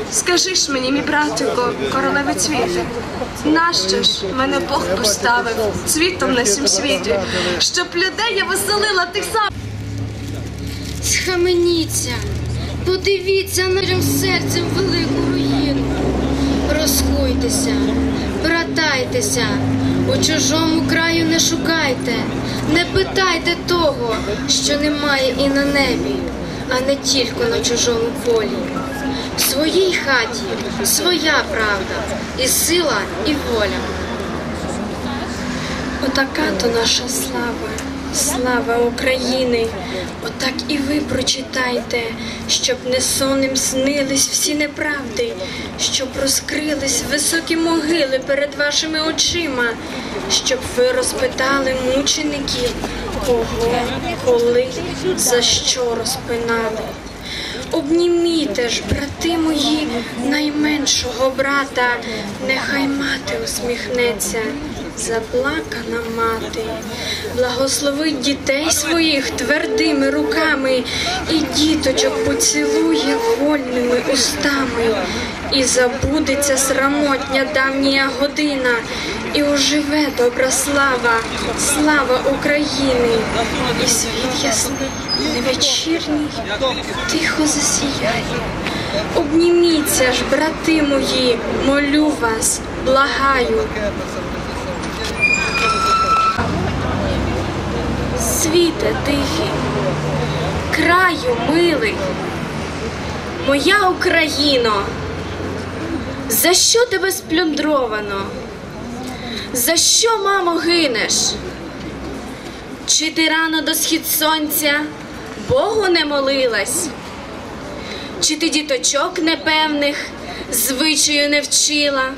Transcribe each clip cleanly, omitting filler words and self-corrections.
Скажи ж мені, мій братико, королеве цвіти, нащо ж мене Бог поставив цвітом на сім світі, щоб людей я веселила тих сам. Схаменіться, подивіться нашим серцем велику руїну. Розкуйтеся, братайтеся, у чужому краю не шукайте, не питайте того, що немає і на небі, а не тільки на чужому полі. В своїй хаті своя правда, і сила, і воля. Отака то наша слава, слава України. Отак і ви прочитайте, щоб не сонним снились всі неправди, щоб розкрились високі могили перед вашими очима, щоб ви розпитали мучеників, кого, коли, за що розпинали. Обніміте ж, брати мої, найменшого брата, нехай мати усміхнеться, заплакана мати. Благословить дітей своїх твердими руками і діточок поцілує вольними устами. І забудеться срамотня давня година, і оживе добра слава, слава України. І світ ясний, невечірній, тихо засіяє. Обніміться ж, брати мої, молю вас, благаю. Світе тихий, краю милий, моя Україно, за що тебе сплюндровано? За що, мамо, гинеш? Чи ти рано до схід сонця Богу не молилась? Чи ти діточок непевних звичаю не вчила?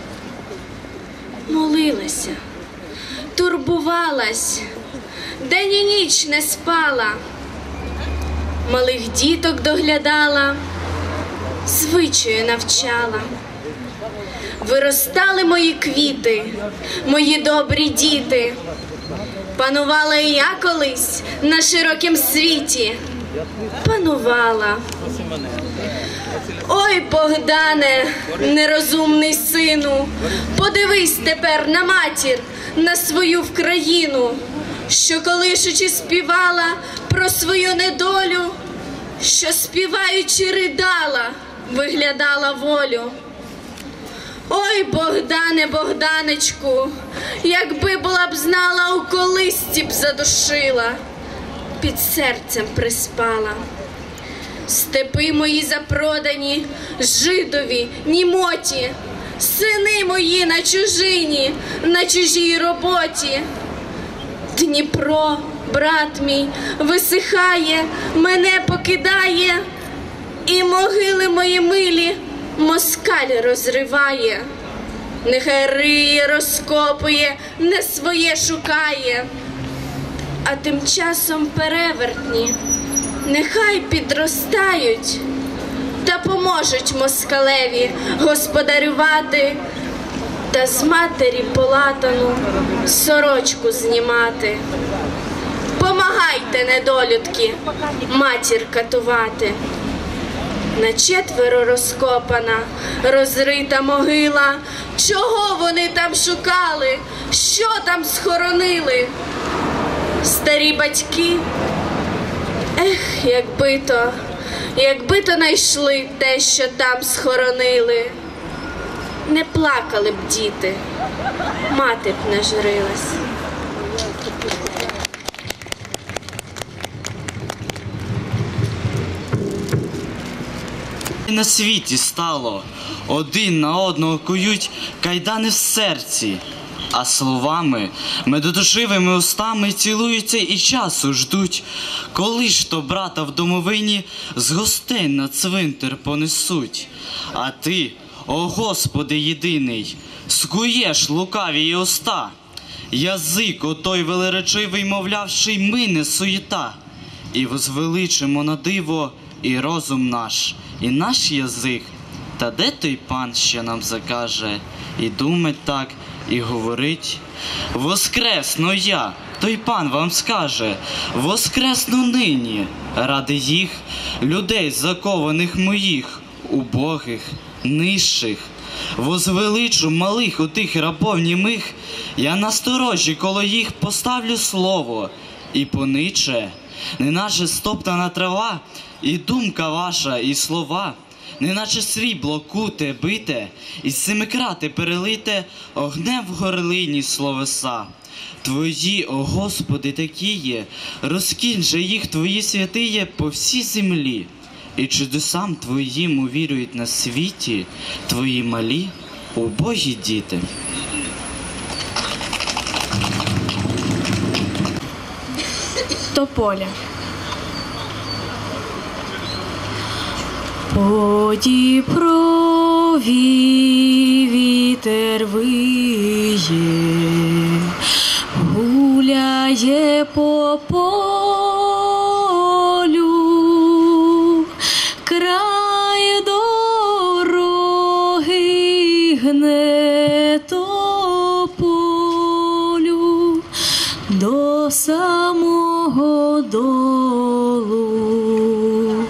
Молилася, турбувалась, день і ніч не спала, малих діток доглядала, звичаю навчала. Виростали мої квіти, мої добрі діти. Панувала і я колись на широкім світі. Панувала. Ой, Богдане, нерозумний сину, подивись тепер на матір, на свою вкраїну, що колишучи співала про свою недолю, що співаючи ридала, виглядала волю. Ой, Богдане, Богданечку, якби була б знала, у колисці б задушила, під серцем приспала. Степи мої запродані, жидові, німоті, сини мої на чужині, на чужій роботі. Дніпро, брат мій, висихає, мене покидає, і могили мої милі москаль розриває. Нехай риє, розкопує, не своє шукає. А тим часом перевертні нехай підростають та поможуть москалеві господарювати та з матері полатану сорочку знімати. Помагайте, недолюдки, матір катувати. На четверо розкопана, розрита могила. Чого вони там шукали? Що там схоронили? Старі батьки, ех, якби то найшли те, що там схоронили. Не плакали б діти, мати б не журилась. На світі стало, один на одного кують кайдани в серці, а словами, медоточивими устами цілуються і часу ждуть, коли ж то брата в домовині з гостей на цвинтар понесуть. А ти, о Господи єдиний, скуєш лукаві уста, язик отой велеречивий, мовлявши, мине суєта, і возвеличимо на диво і розум наш, і наш язик. Та де той пан, що нам закаже і думать так, і говорить? Воскресну я, той пан вам скаже, воскресну нині, ради їх, людей закованих моїх, убогих, нижчих, возвеличу малих у тих рабов німих, я насторожі коло їх поставлю слово, і пониче, неначе стоптана трава, і думка ваша, і слова, неначе срібло куте, бите, і семикрати перелите огнем в горлині словеса. Твої, о Господи, такі є, розкинь же їх Твої святиє по всій землі. І чудесам Твоїм увірюють на світі Твої малі, убогі діти. Тополя. По Дніпрові вітер виє, гуляє по полю, край дороги гне тополю до самого долу.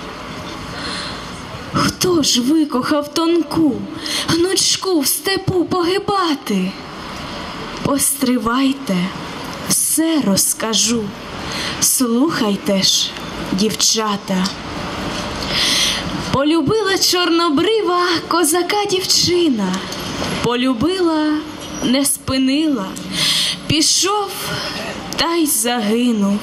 Хто ж викохав тонку гнучку в степу погибати? Постривайте, все розкажу, слухайте ж, дівчата. Полюбила чорнобрива козака дівчина, полюбила, не спинила, пішов та й загинув.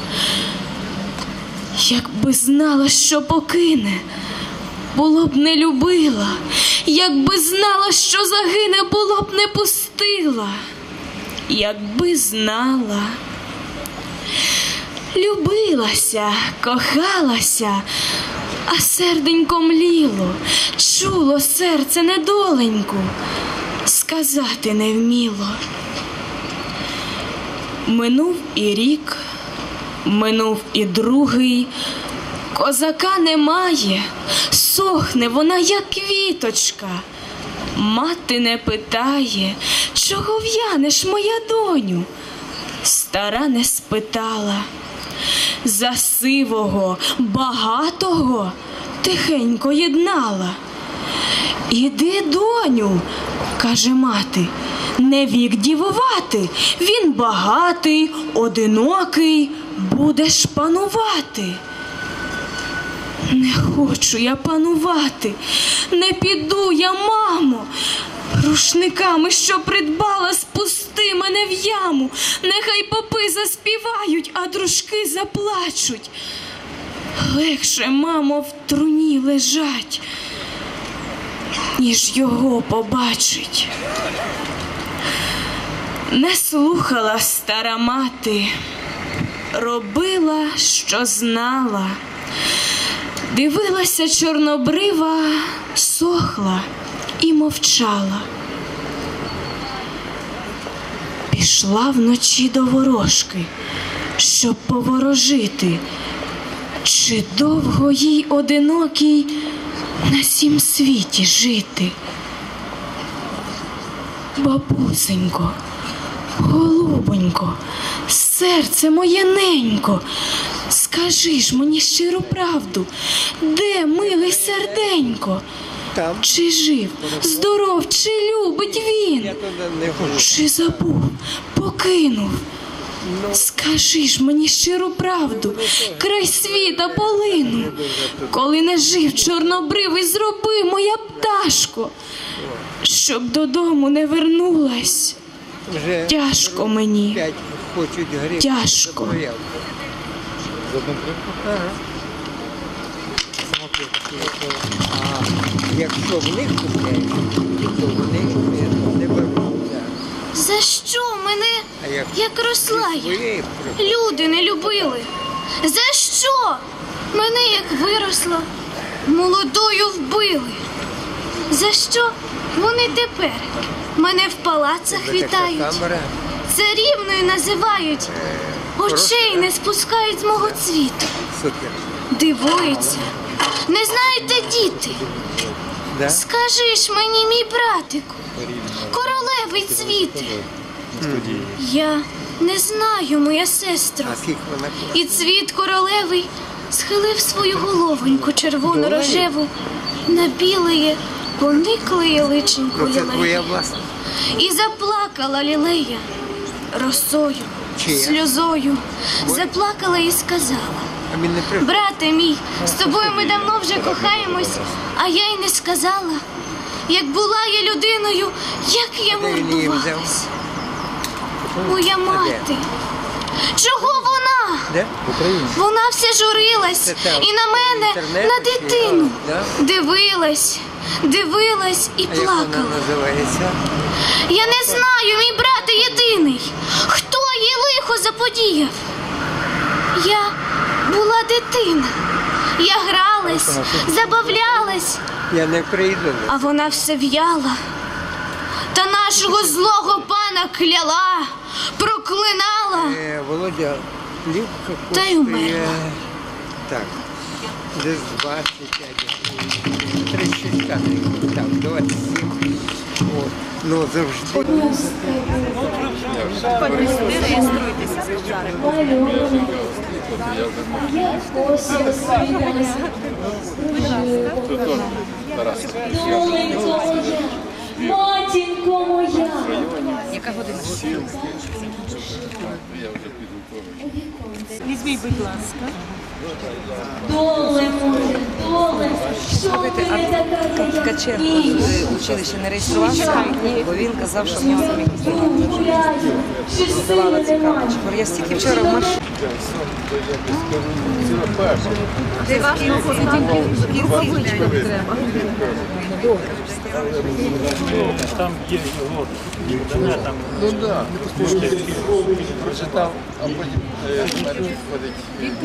Якби знала, що покине, було б не любила, якби знала, що загине, було б не пустила. Якби знала. Любилася, кохалася, а серденько мліло, чуло серце недоленьку, сказати не вміло. Минув і рік, минув і другий, козака немає, сохне вона, як квіточка. Мати не питає, чого в'янеш, моя доню? Стара не спитала. За сивого, багатого тихенько єднала. Іди, доню, каже мати, не вік дівувати, він багатий, одинокий, будеш панувати. Не хочу я панувати, не піду я, мамо. Рушниками, що придбала, спусти мене в яму. Нехай попи заспівають, а дружки заплачуть. Легше, мамо, в труні лежать, ніж його побачить. Не слухала стара мати, робила, що знала. Дивилася чорнобрива, сохла і мовчала. Пішла вночі до ворожки, щоб поворожити, чи довго їй одинокій на сім світі жити. Бабусенько, голубонько, серце моє ненько, скажи ж мені щиру правду, де милий серденько? Там. Чи жив, здоров, чи любить він? Чи забув, покинув? Скажи ж мені щиру правду, край світа полину. Коли не жив чорнобривий, зроби, моя пташко, щоб додому не вернулась. Вже Тяжко мені, 5 хочуть гриб. тяжко. Ага. А якщо в них купляють, то вони не беруться. За що мене, А як як росла я, ви люди не любили? За що мене, як виросла, молодою вбили? За що вони тепер мене в палацах вітають? камера, Царівною називають, очей не спускають з мого цвіту. супер. Дивуються. Не знаєте, діти? Да? Скажи ж мені, мій братику, королевий цвіте. Я не знаю, моя сестро. А скільки вона коштує? І цвіт королевий схилив свою головоньку червоно-рожеву на білеє поникле личенько Ну, це твоя лілея. власна. І заплакала лілея росою, Чия? сльозою. Заплакала і сказала: А він не приходить. брате мій, з тобою ми давно вже кохаємось, а я й не сказала. Як була я людиною, як я Де він її взяв? мордувалась. Моя мати. Чого вона? Де? Вона все журилась Це те, і на мене, інтернет, на дитину. да? Дивилась, дивилась і А як вона плакала. називається? Я не знаю, мій брате єдиний, хто їй лихо заподіяв. Я була дитина. Я гралась, забавлялась, Я не прийду. а вона все в'яла. Та нашого злого пана кляла, проклинала. Володя, плівка Та й коштує, умерла. так, десь 20, 36 кадрів, так, 27. От. Ну, завжди. Матінко моя, Візьміть, будь ласка. доле моя, доле, що ти не така, як Ткаченко інші? в училищі не реєструвався, бо він казав, що в нього там якісь Гуляю, чи давали сили немає. цікавочку. Я стільки вчора в маршруті. Там є його видання, там прочитав, а потім ходить.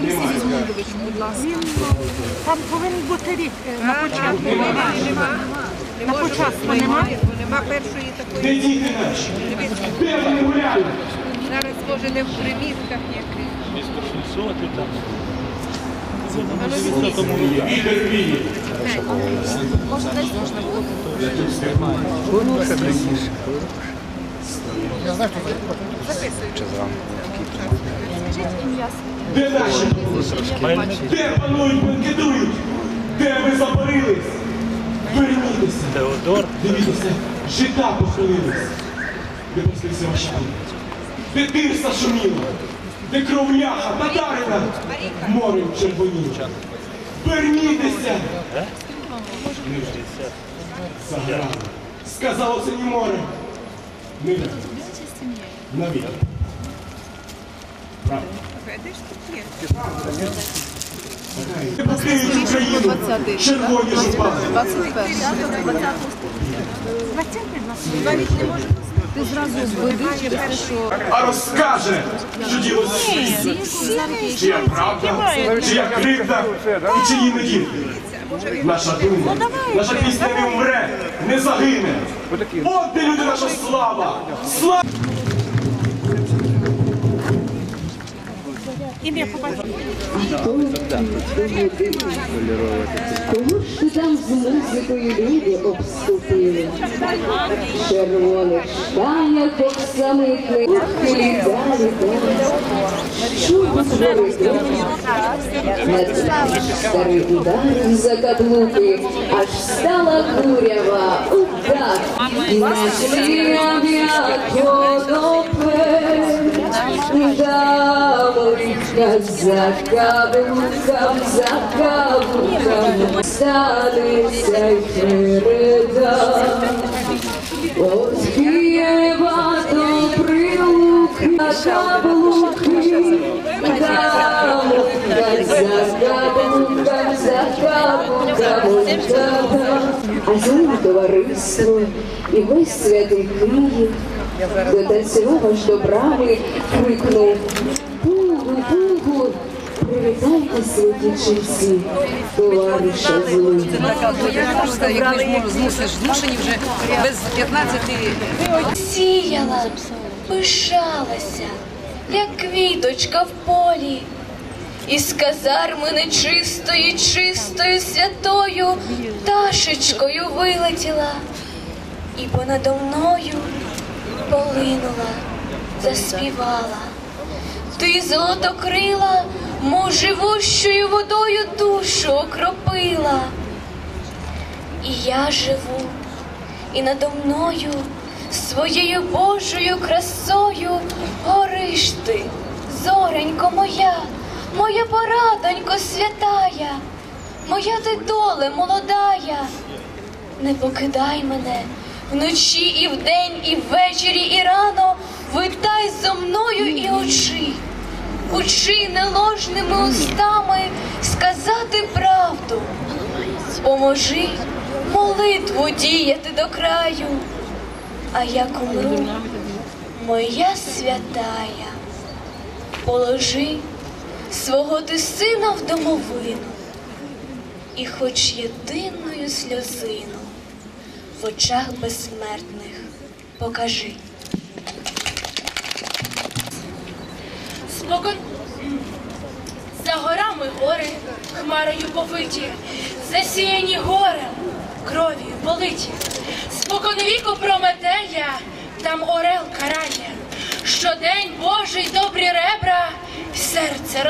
Там повинен бути рік на початку. На початку немає. Нема першої такої. Зараз може не в примітках яких. Місто 600 і там. Де наші? Де панують, банкетують? Де ви заборились? Вернітеся. Теодор. Дивіться, жита похилились. Де пустився ваша? Де тирса шуміла? Де кров ляха, татарина? Морем червоніла. Вернітеся! Заграли. Сказало синє море. Не навіть. Правда. Не покинуть Україну червоні жупани. Ти зразу введи через те, що... А розкаже, що діло світ. Чия правда, чия кривда і чиї неділі. Наша дума, наша пісня не вмре, не загине. От де люди наша слава! Слава! Ім'я побачив. Кого ж ти там з музикою люди обступили? Червоних штанях оксамитних, хилі далі далі. Чудо згорить над старий удар за каблуки, аж стала курява удар. Нашли об'яд конопель, дамочка за каблуком, станеться й переда. От Києва до прилуки на каблуки, дамочка за каблуком, а за ним товариство і весь святий Київ дотанцював аж до брами, крикнув: Бугу, Бугу, привітайте святі ченці, товариша злий. Як не можу, змусиш змушені вже без 15. Сіяла, пишалася, як квіточка в полі, із казарми нечистої, чистою, святою пташечкою вилетіла, і понадо мною полинула, заспівала. Ти, золотокрила, мов живущою водою душу окропила. і я живу, і надо мною своєю Божою красою гориш ти, зоренько моя, моя порадонько святая, моя ти доле молодая. Не покидай мене вночі і вдень, і ввечері, і рано, витай зо мною і учи неложними устами сказати правду. Поможи молитву діяти до краю, а як умру, моя святая, положи свого ти сина в домовину, і хоч єдиною сльозину в очах безсмертних покажи. Спокон за горами гори, хмарою повиті, засіяні горем, кров'ю политі. Споконвіку Прометея там орел карає, щодень Божий добрі ребра серце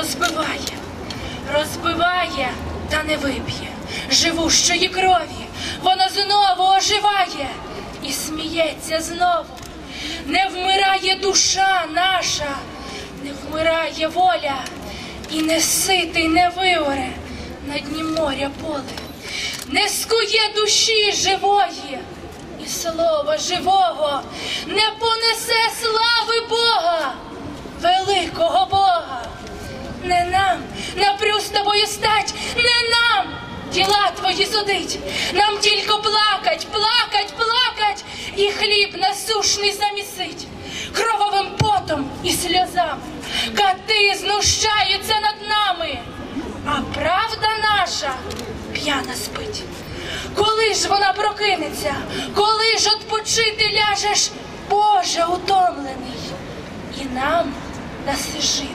розбиває, та не вип'є живущої крові, воно знову оживає і сміється знову. Не вмирає душа наша, не вмирає воля, і не ситий не виоре на дні моря поле. Не скує душі живої, і слова живого не понесе слави Бога, великого Бога. Не нам напрю з тобою стать, не нам діла твої судить. Нам тільки плакать, і хліб насушний замісить. Кровавим потом і сльозами кати знущаються над нами, а правда наша п'яна спить. Коли ж вона прокинеться, коли ж отпочити ляжеш, Боже утомлений, і нам даси жити.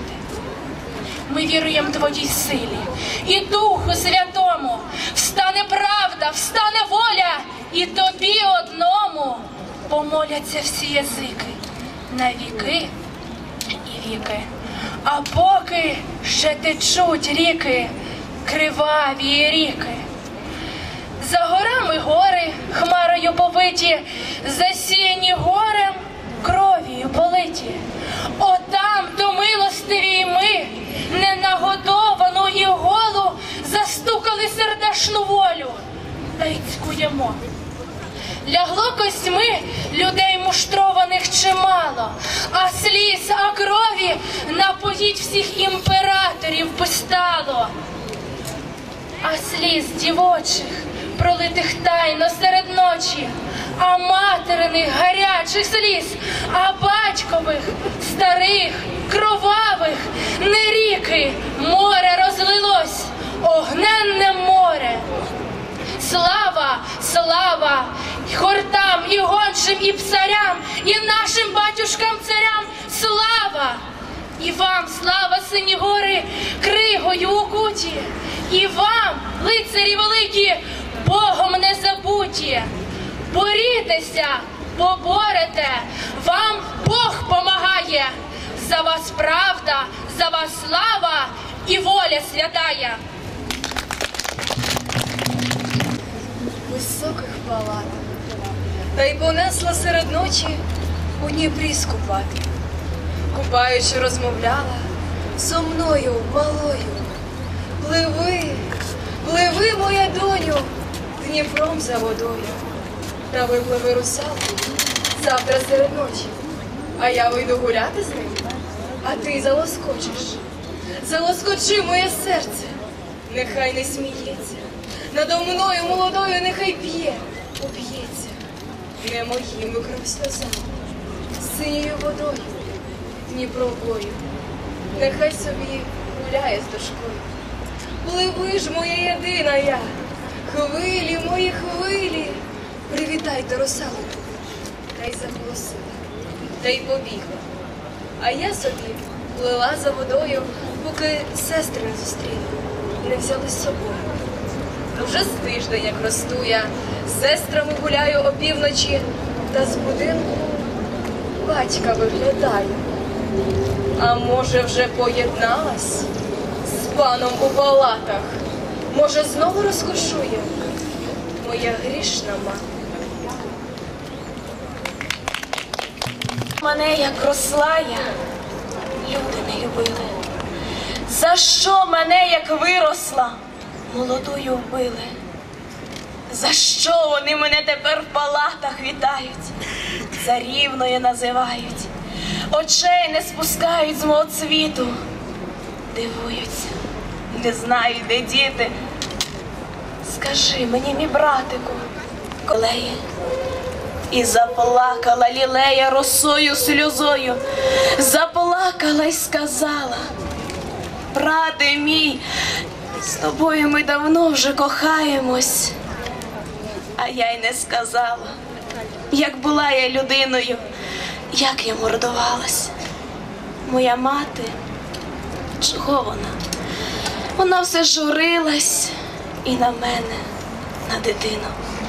Ми віруємо Твоїй силі і Духу Святому. Встане правда, встане воля, і Тобі одному помоляться всі язики на віки і віки. А поки ще течуть ріки, криваві ріки. За горами гори, хмарою повиті, засіяні горем, кров'ю политі. Отам до милостиві ми, ненагодовану і голу, застукали сердешну волю, та й цькуємо. Лягло костьми людей муштрованих чимало, а сліз, а крові напоїть всіх імператорів постало. А сліз дівочих, пролитих тайно серед ночі, а материних гарячих сліз, а батькових, старих, кровавих, не ріки, море розлилось, огненне море. Слава, слава, і хортам, і гончим, і псарям, і нашим батюшкам-царям, слава! І вам, слава, сині гори, кригою укуті, і вам, лицарі великі, Богом не забуті. Борітеся, поборете, вам Бог помагає. За вас правда, за вас слава і воля святая. Високих палат, та й понесла серед ночі у Дніпрі скупати. Купаючи, розмовляла зо мною малою. Пливи, пливи, моя доню, Дніпром за водою. Та випливи русалку завтра серед ночі, а я вийду гуляти з ним, а ти залоскочиш. Залоскочи моє серце, нехай не сміється, надо мною молодою нехай б'є, об'ється. Не моїми кров сльозами, синьою водою, Дніпровою, нехай собі гуляє з дошкою. Пливи ж, моя єдина я, хвилі, мої хвилі, привітайте русалку. Та й заголосила, та й побігла. А я собі плила за водою, поки сестри не зустріла, не взяли з собою. Уже з тиждень, як росту я, з сестрами гуляю опівночі, та з будинку батька виглядаю. А може, вже поєдналась з паном у палатах? Може, знову розкошує моя грішна мати. Мене, як росла я, люди не любили. За що мене, як виросла, молодою вбили? За що вони мене тепер в палатах вітають, царівною називають, очей не спускають з мого цвіту, дивуються, не знають, де діти. Скажи мені, мій братику, колеє, і заплакала лілея росою сльозою, заплакала й сказала: брате мій, з тобою ми давно вже кохаємось. А я й не сказала, як була я людиною, як я мордувалась. Моя мати, чого вона? Вона все журилась і на мене, на дитину.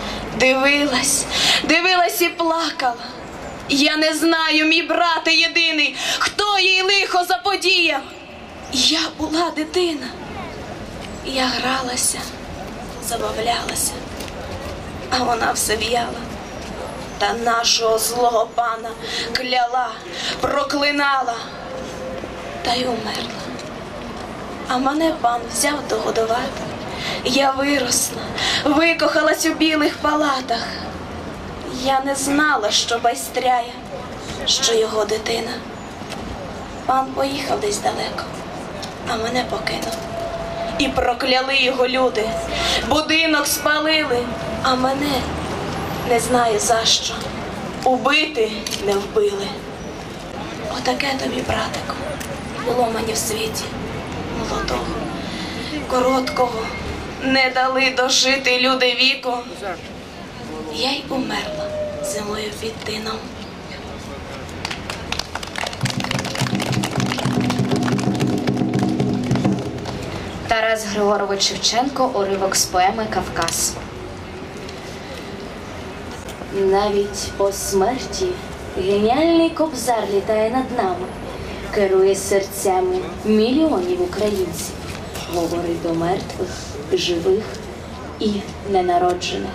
Дивилась і плакала. Я не знаю, мій брате єдиний, хто їй лихо заподіяв. Я була дитина. Я гралася, забавлялася, а вона все в'яла. Та нашого злого пана кляла, проклинала, та й умерла. А мене пан взяв догодувати. Я виросла, викохалась у білих палатах. Я не знала, що байстряє, що його дитина. Пан поїхав десь далеко, а мене покинув. І прокляли його люди, будинок спалили, а мене, не знаю за що, убити не вбили. Отаке тобі, братику, було мені в світі молодого, короткого. Не дали дожити люди віку, я й умерла зимою під тином. Тарас Григорович Шевченко, уривок з поеми «Кавказ». Навіть по смерті геніальний кобзар літає над нами, керує серцями мільйонів українців, говорить до мертвих, живих і ненароджених.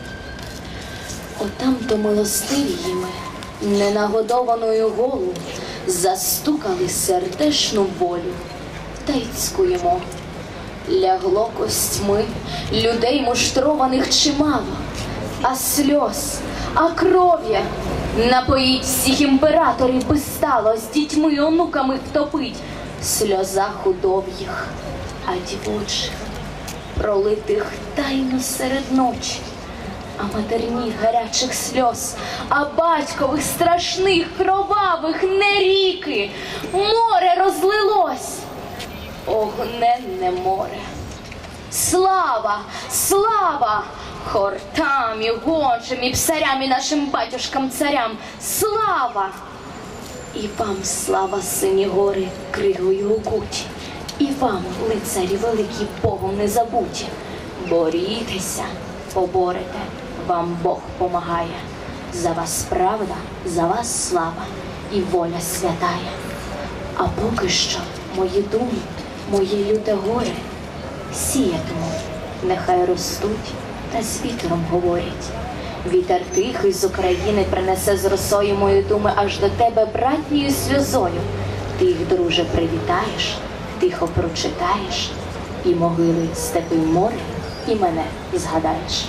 Отам-то милостиві ми, ненагодованою голу, застукали сердешну болю, та й цькуємо. Лягло костьми людей муштрованих чимало, а сльоз, а кров'я напоїть всіх імператорів би стало, з дітьми, онуками втопить, сльоза худоб'їх, а дівочих, пролитих тайно серед ночі, а матерніх гарячих сльоз, а батькових страшних, кровавих не ріки, море розлилось, огненне море. Слава, слава хортам і гончим, і псарям, і нашим батюшкам-царям, слава! І вам слава, сині гори, кригою укуті, і вам, лицарі великі, Богом не забуті. Борітеся, поборете, вам Бог помагає. За вас правда, за вас слава і воля святая. А поки що мої думи, моє люте горе сіятиму, нехай ростуть та з вітром говорять. Вітер тихий з України принесе з росою мої думи аж до тебе братньою сльозою. Ти їх, друже, привітаєш, тихо прочитаєш, і могили степи в море, і мене згадаєш.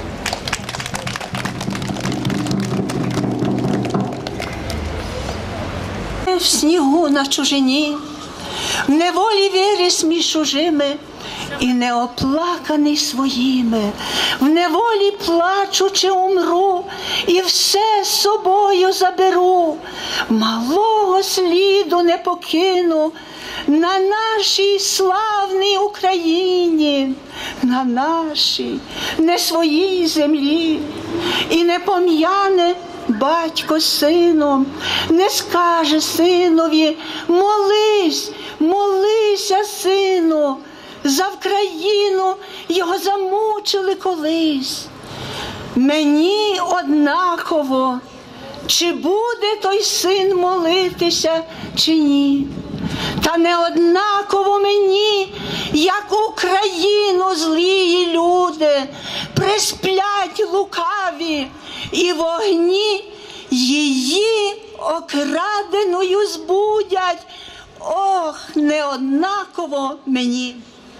В снігу на чужині, в неволі виріс між чужими, і неоплаканий своїми, в неволі плачучи умру, і все з собою заберу, малого сліду не покину на нашій славній Україні, на нашій, не своїй землі, і не пом'яне батько з сином, не скаже синові: молись, молися, сину, за Вкраїну його замучили колись. Мені однаково, чи буде той син молитися, чи ні. Та не однаково мені, як Україну злії люди присплять лукаві, і вогні її окраденою збудять. Ох, неоднаково мені.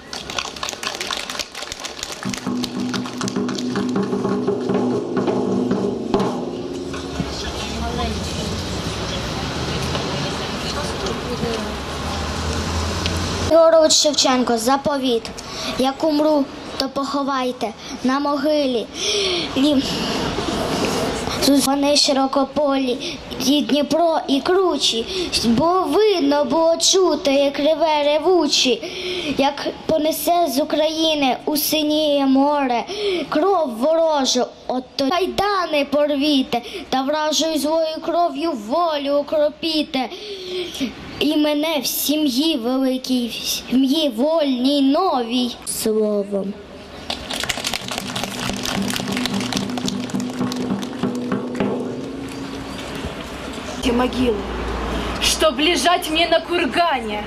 Григорович Шевченко, заповіт. Як умру, то поховайте на могилі. Вони широкополі, і Дніпро, і кручі, бо видно було чути, як реве ревучі, як понесе з України у синіє море кров ворожу, от то кайдани порвіте, та вражою злою кров'ю волю окропіте. І мене в сім'ї великій, в сім'ї вольній, новій словом. Те могилы, чтоб лежать мне на кургане.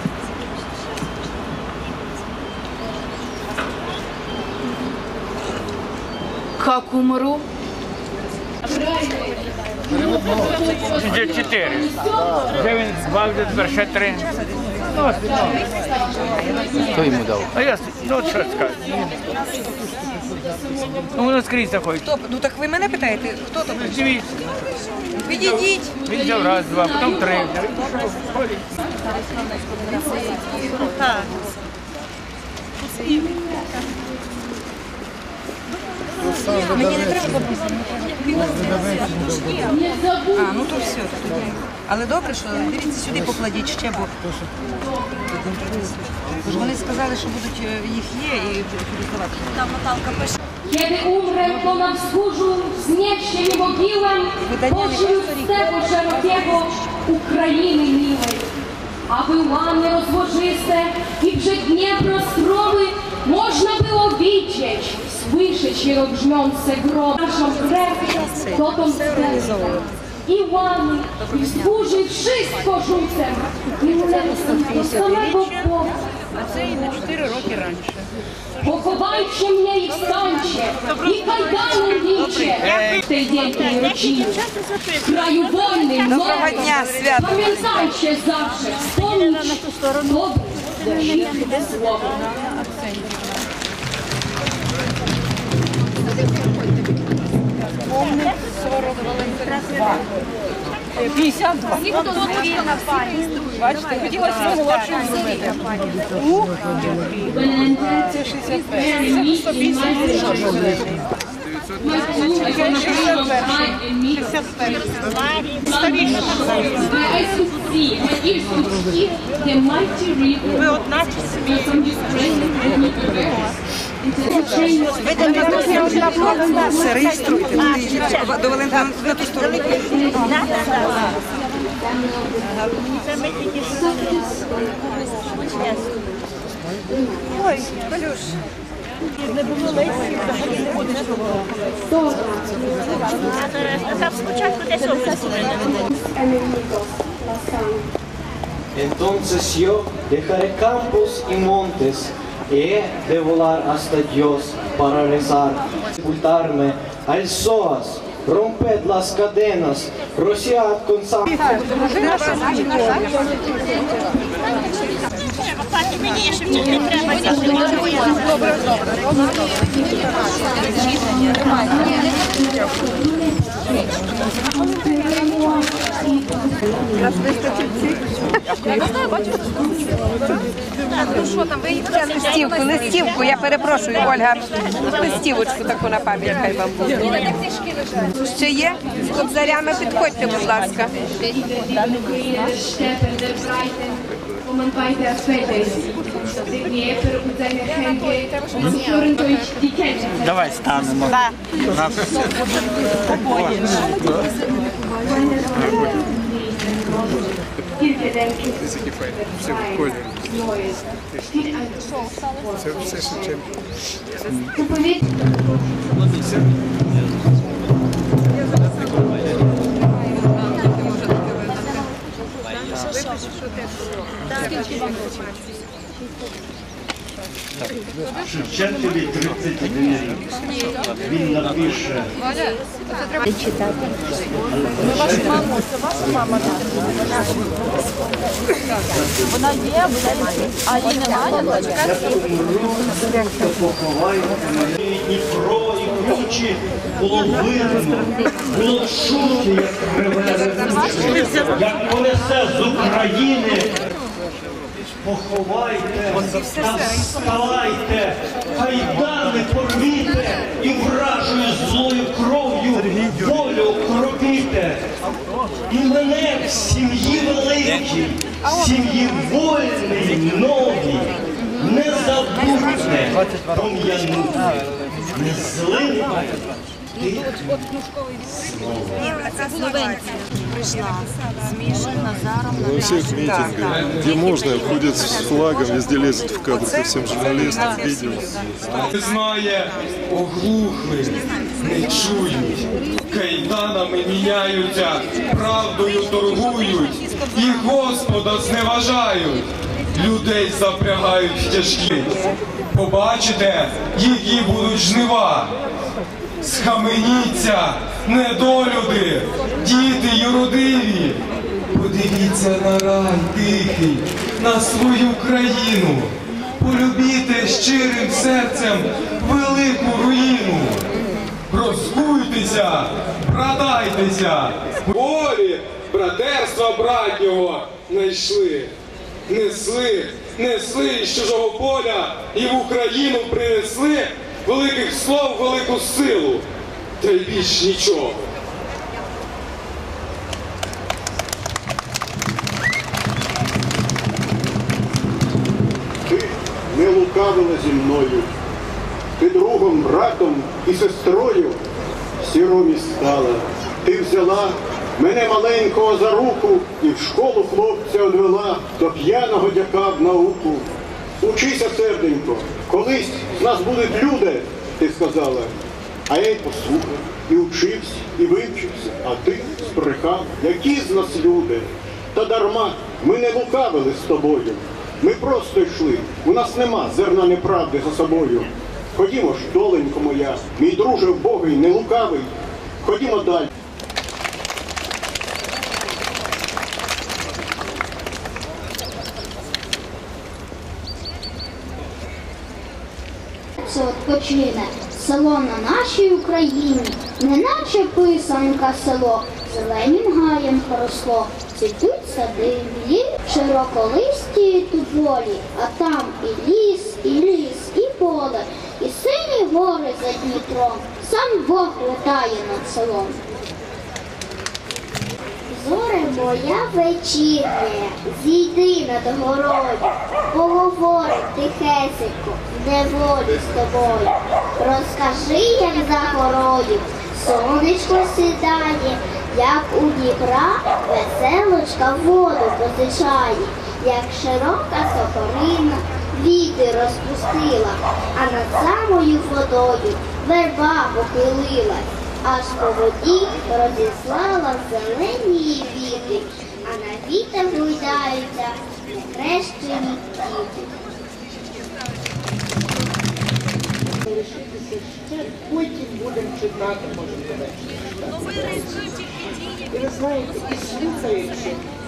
Как умру? Вже 4. Вже він збавив, тепер ще 3. Хто йому дав? А я, ну от що сказати. Ну воно скрізь заходить. Ну так ви мене питаєте, хто там? Дивіться. Відійдіть. Він взяв раз, два, потім 3. Так. Мені не треба подписати. А, ну то все. Але добре, що дивіться сюди покладіть ще, бо ж вони сказали, що будуть їх є і будуть давати. Там Наталка пише. Kiedy umrę, to na wzgórzu wzniesie mi mogilę pośród stepu szerokiego Ukrainy miłej. Aby łany rozłożyste i brzeg Dniepra stromy można było widzieć, słyszeć jego grzmiące gromy. Naszą krew dotąd stężą. I łany, i wzgórze, wszystko rzucem. I ulecę do samego chłopa. А це і на 4 роки раніше. Pochowajcie mnie i wstańcie, i kajdanem bijcie w tej wielkiej rodzinie. W kraju wolnym, nowym, pamiętajcie zawsze, wspomnieć dobre i słowo. 52. Бачите, хотілося молодшим зробити. Це 65. Це 150. Ви одна Все, реєструйте. До Валентина на ту сторону. Ой, Валюш. Не було листів, взагалі не буде цього. Там спочатку десь область. Entonces yo dejaré campos y montes y he de volar hasta Dios para rezar, sepultarme al soas, romped las cadenas, rociad con sangre. Листівку, я перепрошую, Ольга, листівочку таку на пам'ять хай вам буде. Ще є? З кобзарями підходьте, будь ласка. Давай станемо. Це все Шевченко. Скільки вам років? Шевченкові 31 рік. Він напише. Ваша мама. Вона є, а її немає. Дніпро і кручі було видно, було чути, як реве, як понесе з України. Поховайте та вставайте, кайдани порвіте і вражою злою кров'ю волю окропіте. І мене в сім'ї великій, в сім'ї вольній, новій, не забудьте пом'янути, не злите тих слов. На всех митингах, где можно, ходят с флагом, везде лезут в кадр ко всем журналистам, видео. Не знає, оглухли, не чують, кайданами міняються, правдою торгують, і Господа зневажають, людей запрягають в тяжкі. Побачите, які будуть жнива. Схаменіться, недолюди, діти юродиві. Подивіться на рай тихий, на свою країну. Полюбіте щирим серцем велику руїну. Розкуйтеся, братайтеся. Волі братерства братнього найшли. Несли з чужого поля і в Україну принесли великих слов, велику силу, та й більш нічого. Ти не лукавила зі мною, ти другом, братом і сестрою сіромі стала. Ти взяла мене маленького за руку і в школу хлопця одвела до п'яного дяка в науку. Учися, серденько, колись з нас будуть люди, ти сказала. А я й послухав, і вчився, і вивчився, а ти збрехав, які з нас люди. Та дарма, ми не лукавили з тобою, ми просто йшли, у нас нема зерна неправди за собою. Ходімо ж, доленько моя, мій друже вбогий, не лукавий, ходімо далі. Відпочине село на нашій Україні, неначе писанка село, зеленім гаєм поросло, цвітуть сади, млі, широколисті тополі, а там і ліс, і поле, і сині гори за Дніпром, сам Бог летає над селом. Зоре моя вечірня, зійди над горою, поговорить тихесенько, в неволі з тобою. Розкажи, як за горою сонечко сідає, як у Дніпра веселочка воду позичає, як широка сокорина віти розпустила, а над самою водою верба похилилась. Аж по воді розіслала зелені віти, а на вітах гойдаються нехрещені діти. Потім будемо читати, може, і ви знаєте, і слухаючи.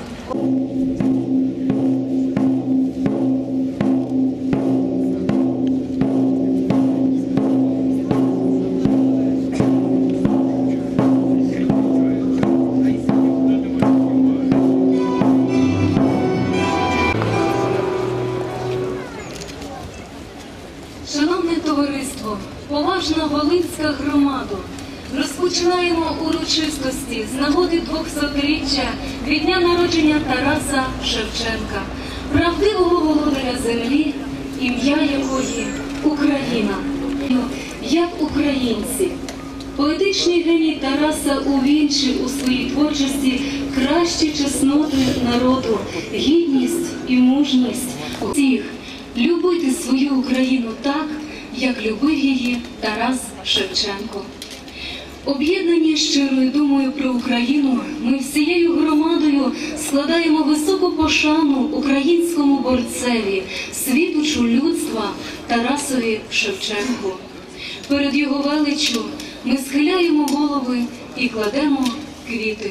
Шановне товариство, поважна Волинська громада, розпочинаємо урочистості з нагоди 200-річчя від дня народження Тараса Шевченка, правдивого володаря землі, ім'я якої Україна. Як українці, поетичний геній Тараса увінчив у своїй творчості кращі чесноти народу, гідність і мужність всіх. Любити свою Україну так, як любив її Тарас Шевченко. Об'єднані щирою думою про Україну, ми всією громадою складаємо високу пошану українському борцеві, світочу людства, Тарасові Шевченку. Перед його величчю ми схиляємо голови і кладемо квіти.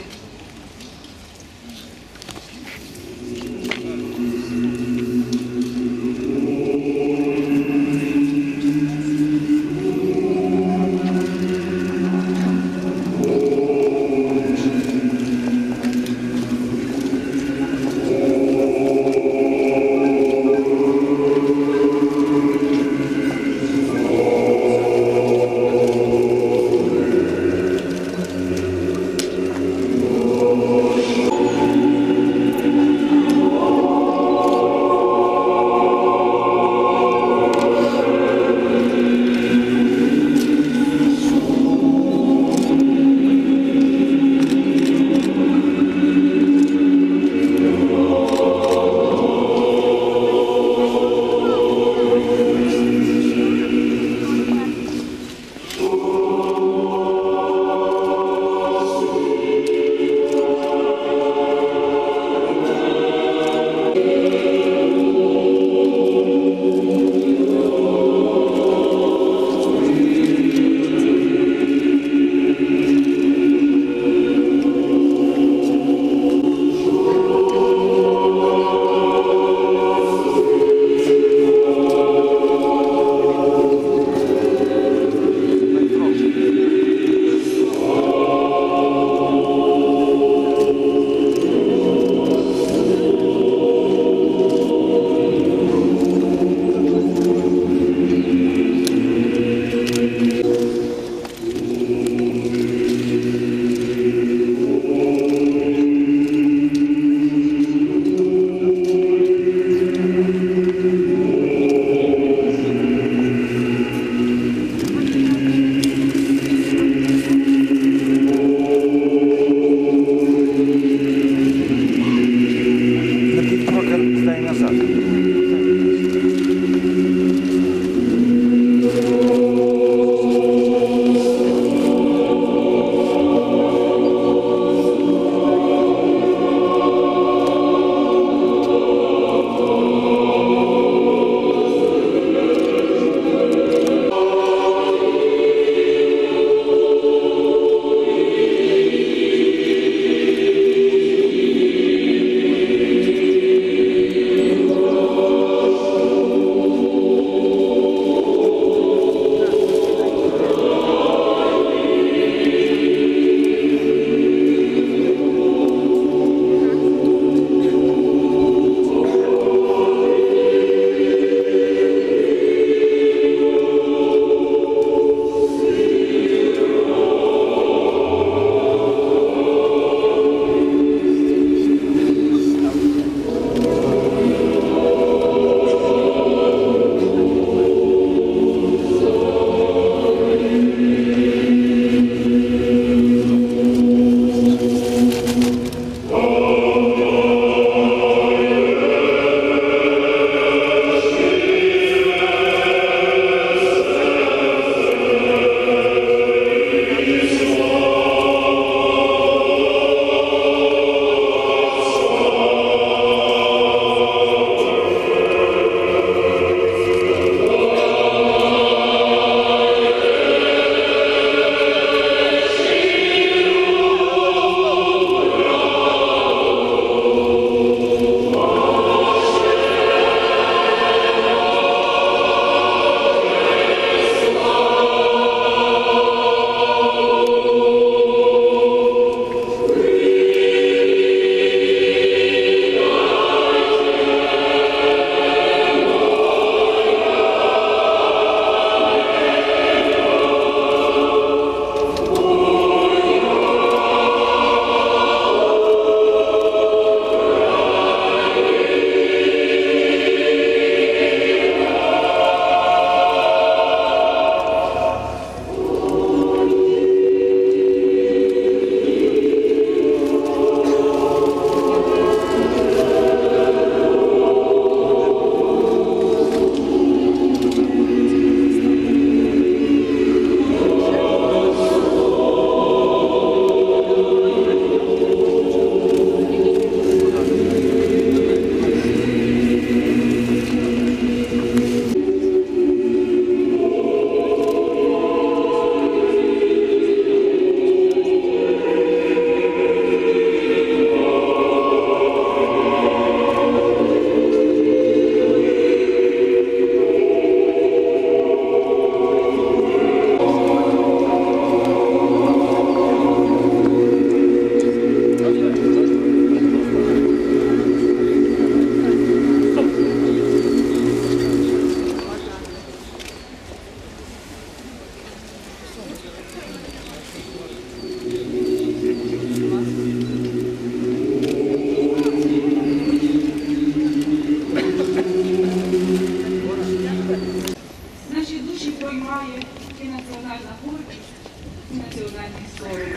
сором.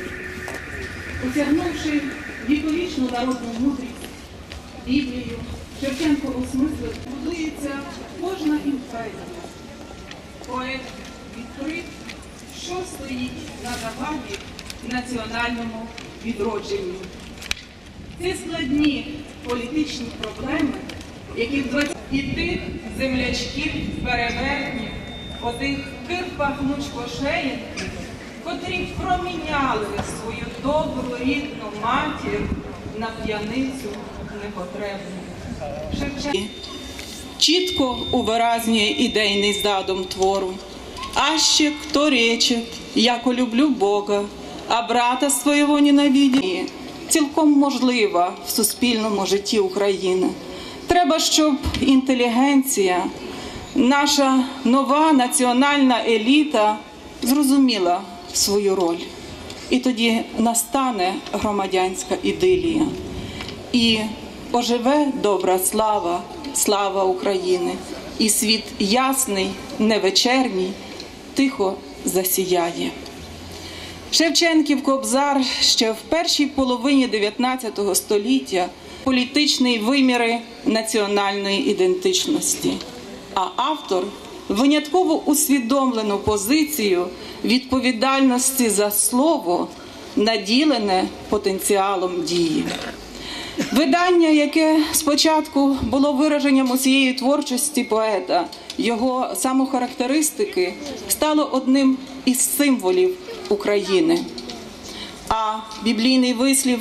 Осягнувши віковічну народну мудрість, Біблію, Шевченко осмислив, будується кожна імперія. Поет відкрив, що стоїть на заваді національному відродженню. Ці складні політичні проблеми, які і тих землячків перевертнів, отих кирпа гнучкошеїнків, котрі проміняли свою добру рідну матір на п'яницю непотребну. Шевченко чітко увиразнює ідейний задум твору. «Аще кто речет, яко люблю Бога, а брата свого ненавидя», цілком можлива в суспільному житті України. Треба, щоб інтелігенція, наша нова національна еліта зрозуміла свою роль. І тоді настане громадянська ідилія. І оживе добра слава, слава України. І світ ясний, невечерній, тихо засіяє. Шевченків Кобзар ще в першій половині 19 століття політичні виміри національної ідентичності, а автор винятково усвідомлену позицію відповідальності за слово, наділене потенціалом дії. Видання, яке спочатку було вираженням усієї творчості поета, його самохарактеристики, стало одним із символів України. А біблійний вислів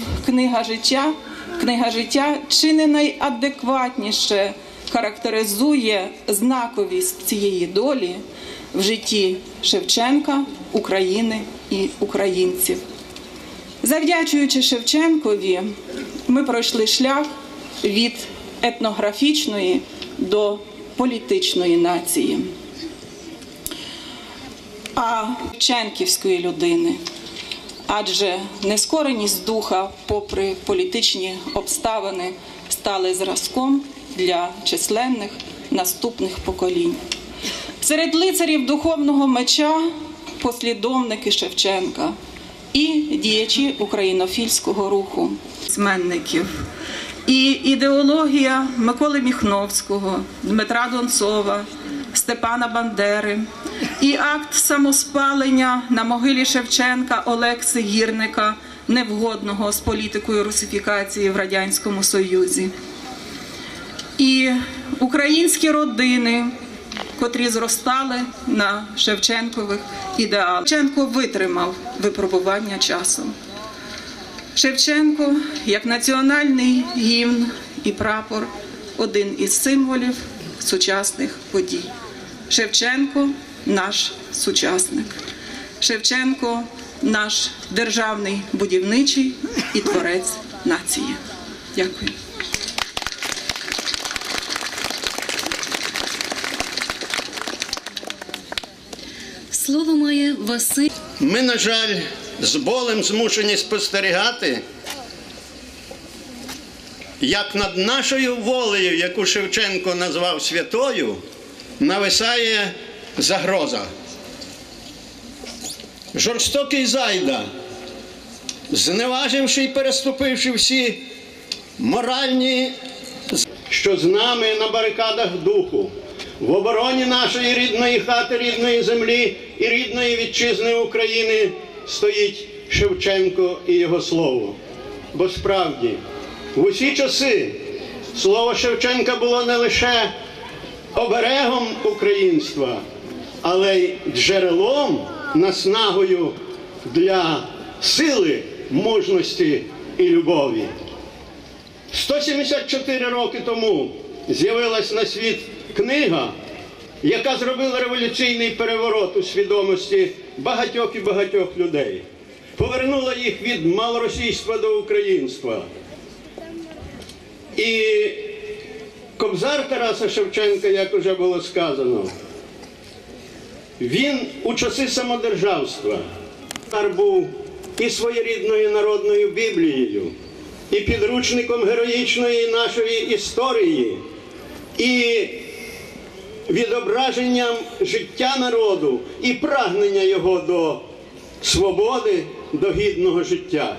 «Книга життя» чи не найадекватніше характеризує знаковість цієї долі в житті Шевченка, України і українців. Завдячуючи Шевченкові, ми пройшли шлях від етнографічної до політичної нації. А шевченківської людини, адже нескореність духа, попри політичні обставини, стали зразком для численних наступних поколінь. Серед лицарів духовного меча послідовники Шевченка і діячі українофільського руху, письменників. І ідеологія Миколи Міхновського, Дмитра Донцова, Степана Бандери, і акт самоспалення на могилі Шевченка Олекси Гірника, невгодного з політикою русифікації в Радянському Союзі. І українські родини, котрі зростали на Шевченкових ідеалах. Шевченко витримав випробування часом. Шевченко, як національний гімн і прапор, один із символів сучасних подій. Шевченко – наш сучасник. Шевченко – наш державний будівничий і творець нації. Дякую. Слово має Василь. Ми, на жаль, з болем змушені спостерігати, як над нашою волею, яку Шевченко назвав святою, нависає загроза. Жорстокий зайда, зневаживши і переступивши всі моральні, що з нами на барикадах духу, в обороні нашої рідної хати, рідної землі і рідної вітчизни України стоїть Шевченко і його слово. Бо справді, в усі часи слово Шевченка було не лише оберегом українства, але й джерелом, наснагою для сили, мужності і любові. 174 роки тому з'явилась на світ книга, яка зробила революційний переворот у свідомості багатьох і багатьох людей. Повернула їх від малоросійства до українства. І Кобзар Тараса Шевченка, як вже було сказано, він у часи самодержавства був і своєрідною народною Біблією, і підручником героїчної нашої історії, і відображенням життя народу, і прагнення його до свободи, до гідного життя.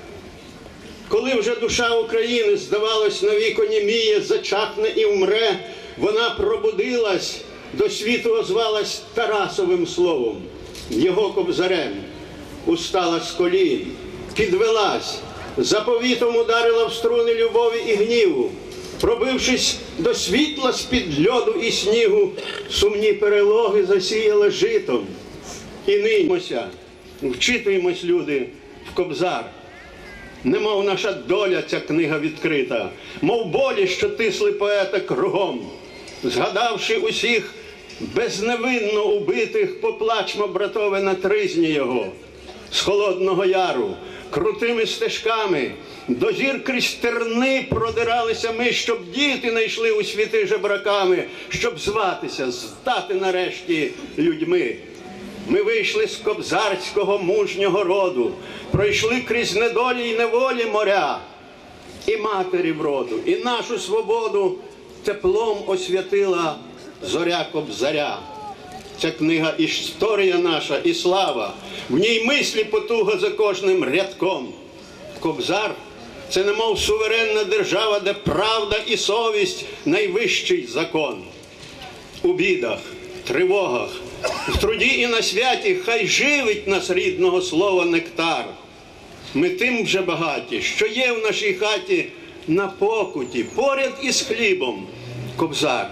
Коли вже душа України, здавалось, навік оніміє, зачахне і вмре, вона пробудилась, до світу озвалась Тарасовим словом, його кобзарем. Устала з колін, підвелась, заповітом ударила в струни любові і гніву. Пробившись до світла з-під льоду і снігу, сумні перелоги засіяла житом. І ниймося, вчитуємось, люди, в кобзар. Немов наша доля ця книга відкрита, мов болі, що тисли поета кругом. Згадавши усіх безневинно убитих, поплачмо, братове, на тризні його. З Холодного Яру, крутими стежками, до зір крізь терни продиралися ми, щоб діти не йшли у світи жебраками, щоб зватися, здати нарешті людьми. Ми вийшли з кобзарського мужнього роду, пройшли крізь недолі й неволі моря, і матері вроду, і нашу свободу теплом освятила зоря кобзаря. Ця книга – історія наша і слава, в ній мислі потуга за кожним рядком. Кобзар – це немов суверенна держава, де правда і совість – найвищий закон. У бідах, тривогах, в труді і на святі хай живить нас рідного слова нектар. Ми тим вже багаті, що є в нашій хаті на покуті, поряд із хлібом, кобзар.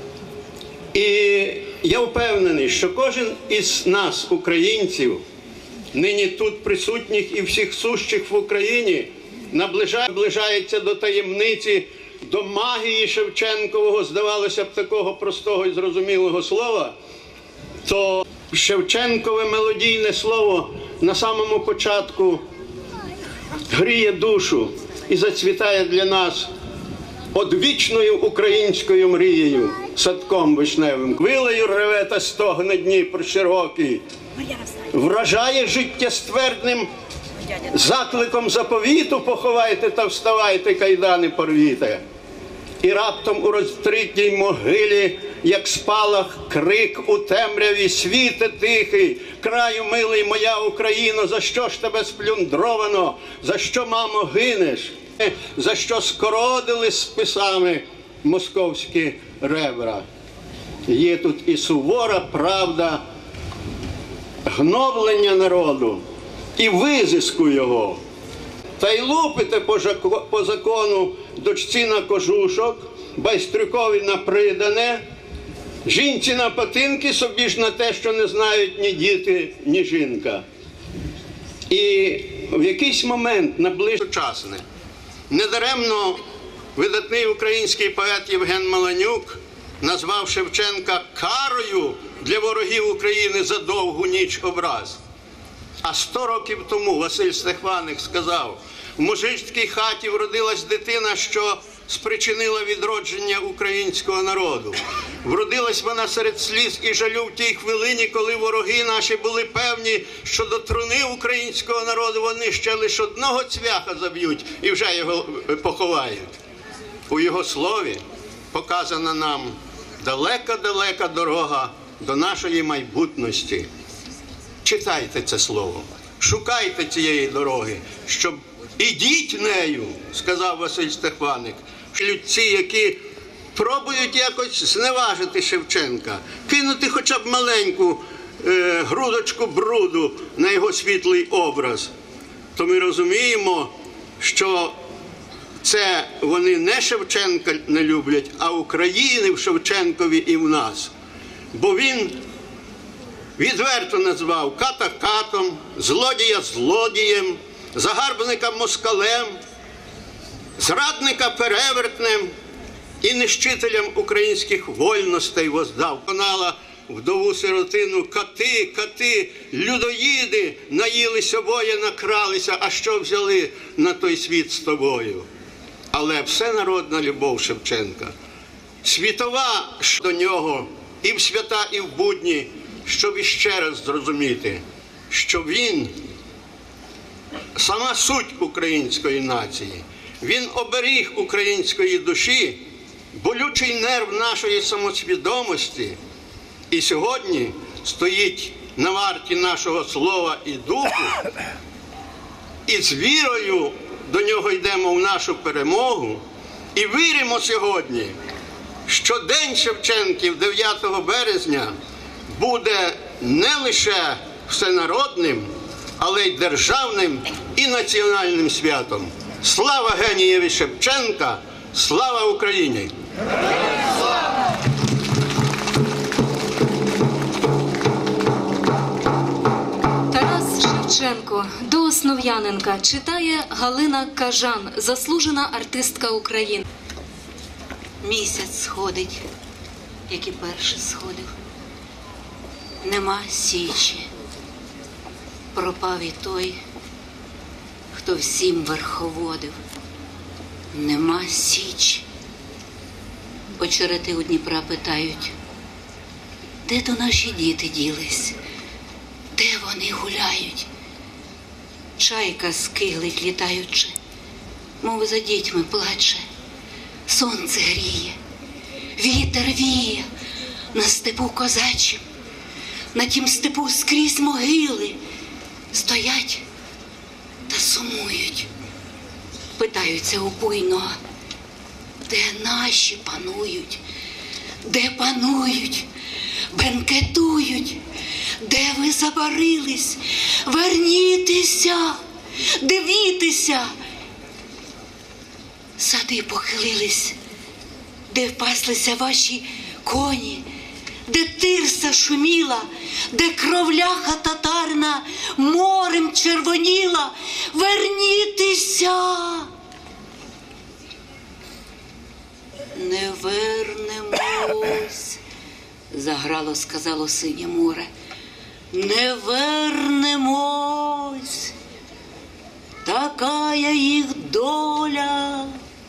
І я впевнений, що кожен із нас, українців, нині тут присутніх і всіх сущих в Україні, наближається до таємниці, до магії Шевченкового, здавалося б, такого простого і зрозумілого слова, то Шевченкове мелодійне слово на самому початку гріє душу і зацвітає для нас одвічною українською мрією, садком вишневим. Хвилею реве та стогне Дніпр широкий, вражає життєствердним закликом заповіту: поховайте та вставайте, кайдани порвіте. І раптом у розтритій могилі, як спалах, крик у темряві: світе тихий, краю милий моя Україно, за що ж тебе сплюндровано, за що, мамо, гинеш, за що скородили списами московські ребра. Є тут і сувора правда гноблення народу і визиску його. Та й лупите по закону дочці на кожушок, байстрюкові на придане, жінці на патинки, собі ж на те, що не знають ні діти, ні жінка. І в якийсь момент наближено сучасне. Недаремно видатний український поет Євген Маланюк назвав Шевченка карою для ворогів України за довгу ніч образ. А 100 років тому Василь Стефаник сказав: в мужицькій хаті вродилась дитина, що спричинила відродження українського народу. Вродилась вона серед сліз і жалю в тій хвилині, коли вороги наші були певні, що до труни українського народу вони ще лише одного цвяха заб'ють і вже його поховають. У його слові показана нам далека-далека дорога до нашої майбутності. Читайте це слово, шукайте цієї дороги, щоб ідіть нею, сказав Василь Стефаник. Людці, які пробують якось зневажити Шевченка, кинути хоча б маленьку грудочку бруду на його світлий образ, то ми розуміємо, що це вони не Шевченка не люблять, а України в Шевченкові і в нас. Бо він відверто назвав ката катом, злодія злодієм, загарбника москалем, зрадника перевертнем і нищителям українських вольностей воздав. Конала вдову-сиротину: кати, кати, людоїди, наїлись обоє, накралися, а що взяли на той світ з тобою? Але всенародна любов Шевченка, світова до нього і в свята, і в будні, щоб іще раз зрозуміти, що він сама суть української нації, він оберіг української душі, болючий нерв нашої самосвідомості, і сьогодні стоїть на варті нашого слова і духу, і з вірою до нього йдемо в нашу перемогу. І віримо сьогодні, що День Шевченків 9 березня буде не лише всенародним, але й державним і національним святом. Слава генієві Шевченка! Слава Україні! Тарас Шевченко до Основ'яненка читає Галина Кажан, заслужена артистка України. Місяць сходить, як і перший сходив. Нема січі. Пропав і той, хто всім верховодив. Нема січі. Очерети у Дніпра питають, де то наші діти ділись, де вони гуляють? Чайка скиглить літаючи, мов за дітьми плаче. Сонце гріє, вітер віє на степу козачим, на тім степу скрізь могили стоять та сумують. Питаються у буйного, де наші панують, де панують, бенкетують, де ви забарились, вернітеся, дивітеся. Сади похилились, де впаслися ваші коні, де тирса шуміла, де кровляха татарина морем червоніла. Вернітеся! Не вернемось, заграло, сказало синє море. Не вернемось, такая їх доля.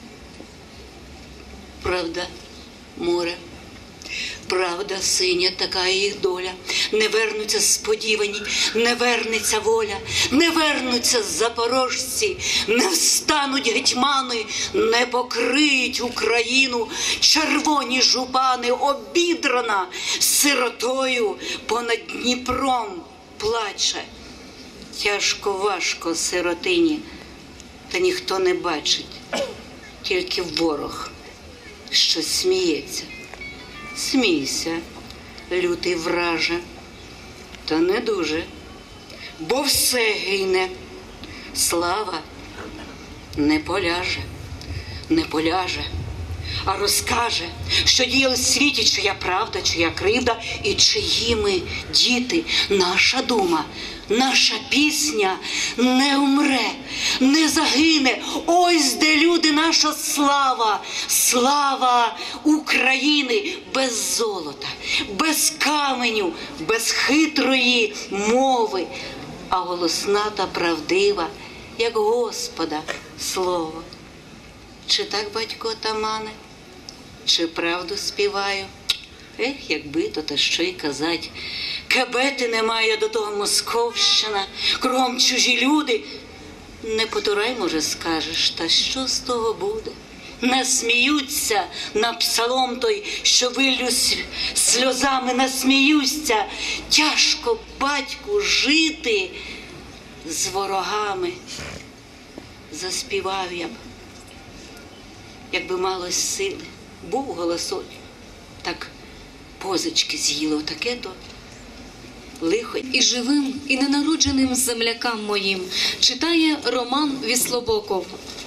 Правда, море, правда, синя, така їх доля. Не вернуться сподівані, не вернеться воля, не вернуться запорожці, не встануть гетьмани, не покриють Україну червоні жупани. Обідрана сиротою понад Дніпром плаче. Тяжко, важко сиротині, та ніхто не бачить, тільки ворог, що сміється. Смійся, лютий враже, та не дуже, бо все гине. Слава не поляже, не поляже, а розкаже, що діяли в світі, чия правда, чия кривда, і чиїми діти. Наша дума, наша пісня не умре, не загине. Ось де, люди, наша слава, слава України. Без золота, без каменю, без хитрої мови, а голосна та правдива, як Господа слово. Чи так, батько отамане? Чи правду співаю? Ех, якби то, та що й казать. Кабети немає, до того Московщина, кругом чужі люди. Не потурай, може, скажеш, та що з того буде? Насміються на псалом той, що виллю сльозами, насміються. Тяжко, батьку, жити з ворогами. Заспівав я б, якби малось сили. Був голосок, так позички з'їло, таке то лихо. І живим, і ненародженим землякам моїм читає Роман Віслобоков.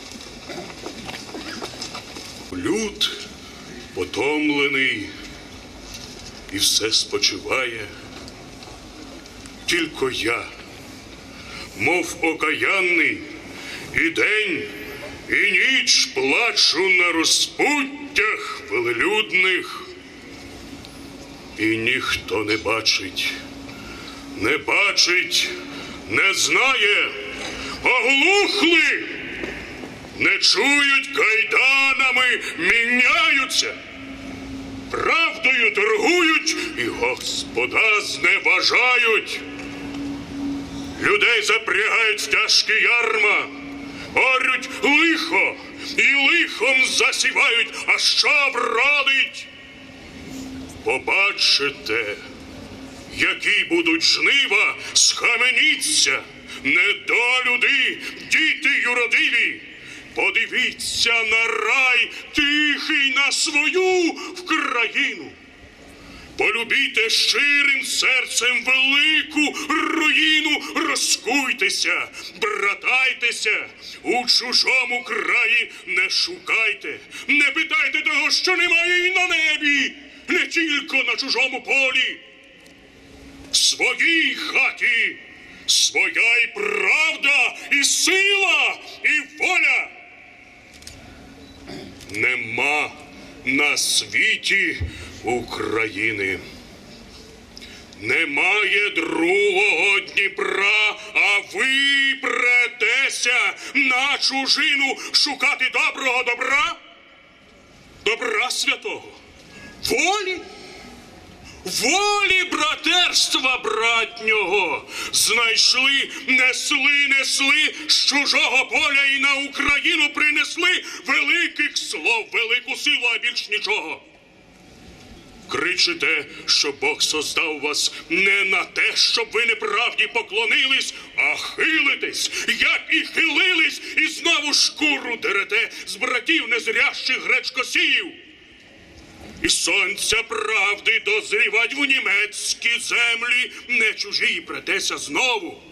Люд потомлений і все спочиває. Тільки я, мов окаянний, і день, і ніч плачу на розпуттях велелюдних. І ніхто не бачить, не бачить, не знає, оглухли, не чують, кайданами міняються, правдою торгують і Господа зневажають. Людей запрягають в тяжкі ярма, орють лихо і лихом засівають, а що вродить? Побачите, які будуть жнива, схаменіться, недолюди, діти юродиві, подивіться на рай тихий, на свою країну. Полюбіте щирим серцем велику руїну, розкуйтеся, братайтеся, у чужому краї не шукайте, не питайте того, що немає і на небі, не тільки на чужому полі. В своїй хаті своя і правда, і сила, і воля. Нема на світі України. Немає другого Дніпра, а ви претеся на чужину шукати доброго добра? Добра святого? Волі? Волі братерства братнього знайшли, несли з чужого поля і на Україну принесли великих слов, велику силу, а більш нічого. Кричите, що Бог создав вас не на те, щоб ви неправді поклонились, а хилитесь, як і хилились, і знову шкуру дерете з братів незрящих гречкосіїв. І сонця правди дозрівать в німецькі землі, не чужі претеся знову.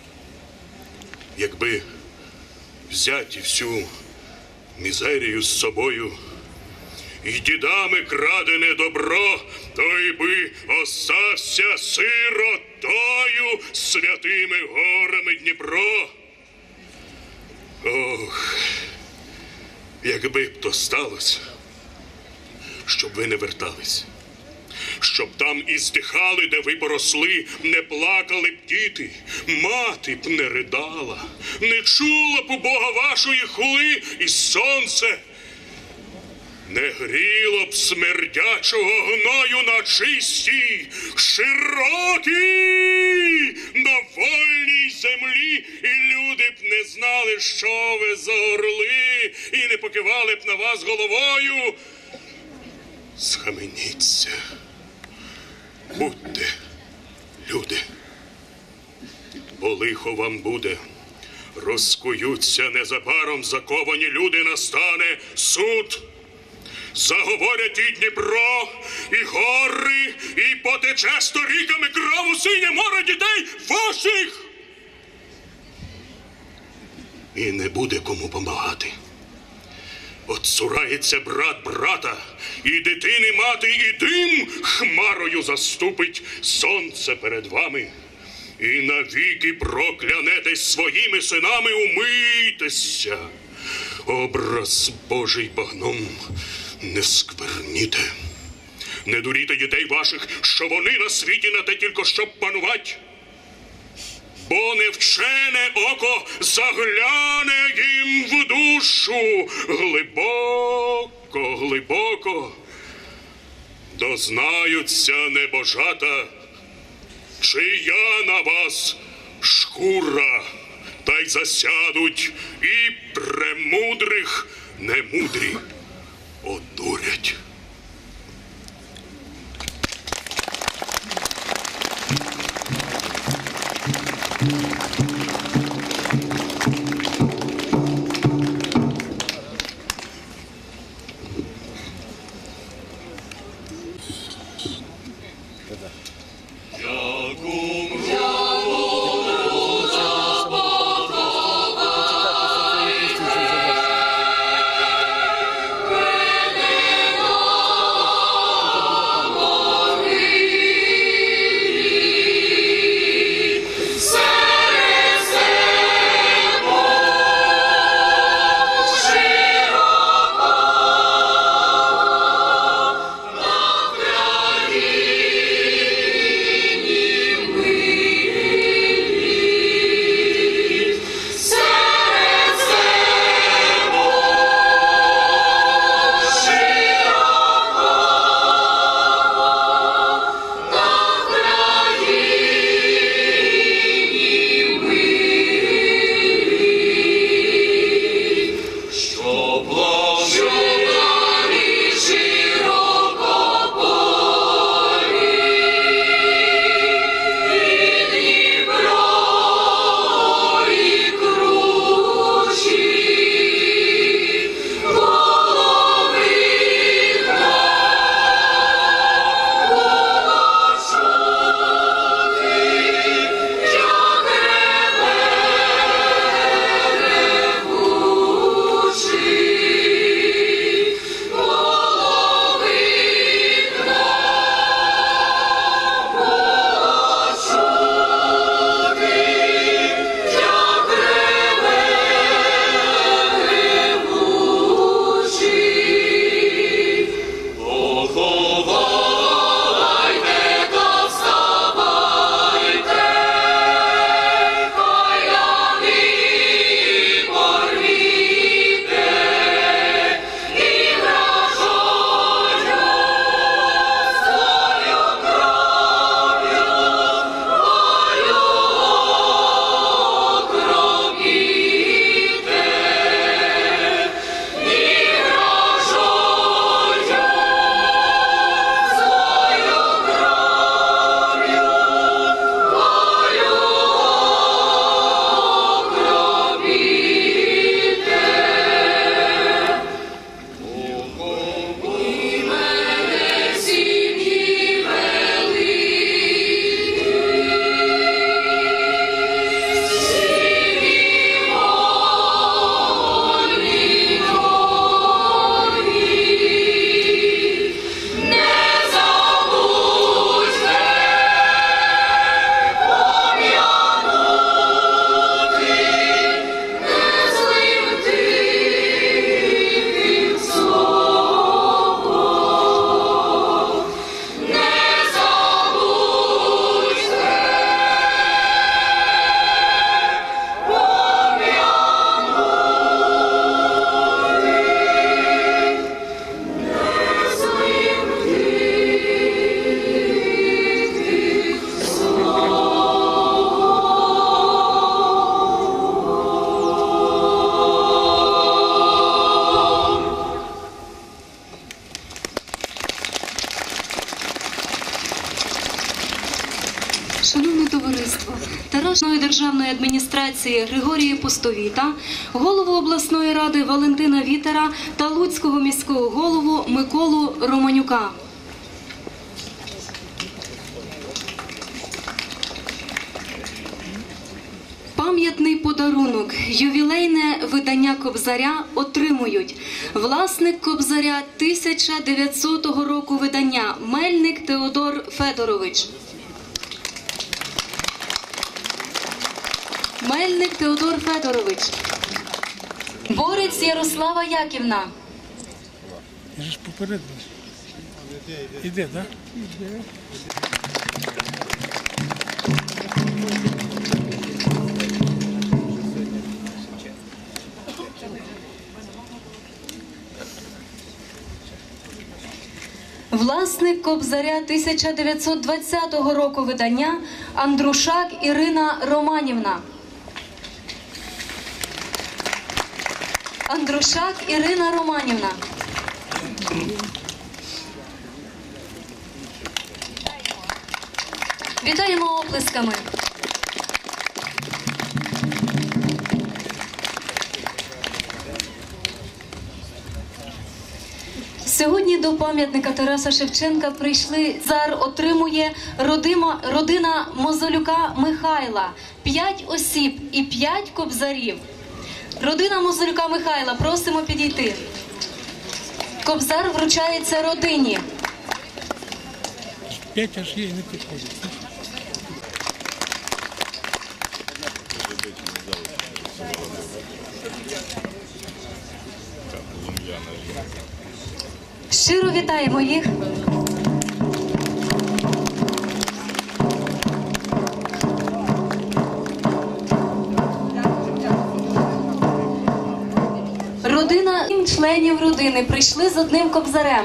Якби взяти всю мізерію з собою і дідами крадене добро, той би остався сиротою святими горами Дніпро. Ох, якби б то сталося, щоб ви не вертались, щоб там і здихали, де ви поросли, не плакали б діти, мати б не ридала, не чула б у Бога вашої хули, і сонце не гріло б смердячого гною на чистій, широкій, на вольній землі, і люди б не знали, що ви за орли, і не покивали б на вас головою. Схаменіться, будьте люди, бо лихо вам буде. Розкуються незабаром заковані люди, настане суд. Заговорять і Дніпро, і гори, і потече сторіками кров у синє море дітей ваших. І не буде кому помагати. Отцурається брат брата, і дитини мати, і дим хмарою заступить сонце перед вами. І навіки проклянетесь своїми синами, умийтеся. Образ Божий багном не скверніте. Не дуріте дітей ваших, що вони на світі на те тільки, щоб панувати. Бо невчене око загляне їм в душу глибоко, глибоко. Дознаються небожата, чия на вас шкура, та й засядуть, і премудрих немудрі одурять. державної адміністрації Григорія Пустовіта, голову обласної ради Валентина Вітера та Луцького міського голову Миколу Романюка. Пам'ятний подарунок, ювілейне видання Кобзаря отримують власник Кобзаря 1900 року видання Мельник Теодор Федорович. Мельник Теодор Федорович. Борець Ярослава Яківна. Я ж попередив. Іде, так? Іде. Власник Кобзаря 1920 року видання Андрушак Ірина Романівна. Андрушак Ірина Романівна. Вітаємо оплесками. Сьогодні до пам'ятника Тараса Шевченка прийшли. Цар отримує родина Мозолюка Михайла. 5 осіб і 5 кобзарів. Родина Мозолюка Михайла, просимо підійти. Кобзар вручається родині. 5 аж є і не підходить. Щиро вітаємо їх. Родина, 7 членів родини прийшли з одним кобзарем.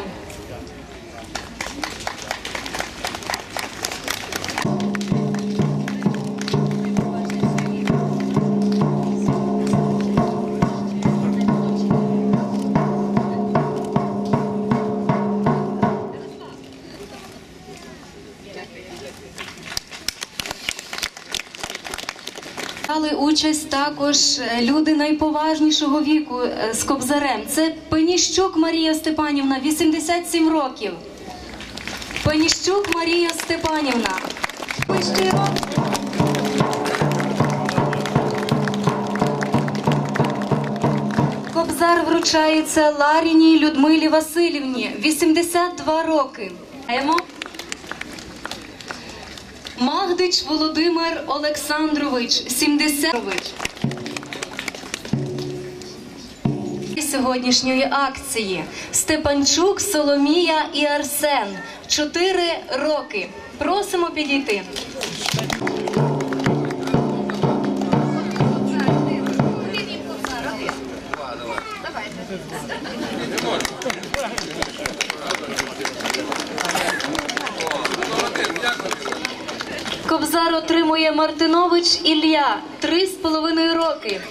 Брали участь також люди найповажнішого віку з кобзарем. Це Пеніщук Марія Степанівна, 87 років. Пеніщук Марія Степанівна. Кобзар вручається Ларіній Людмилі Васильівні, 82 роки. Магдич Володимир Олександрович, 70 років. Сьогоднішньої акції Степанчук Соломія і Арсен, 4 роки. Просимо підійти. Кобзар отримує Мартинович Ілля, 3,5 роки.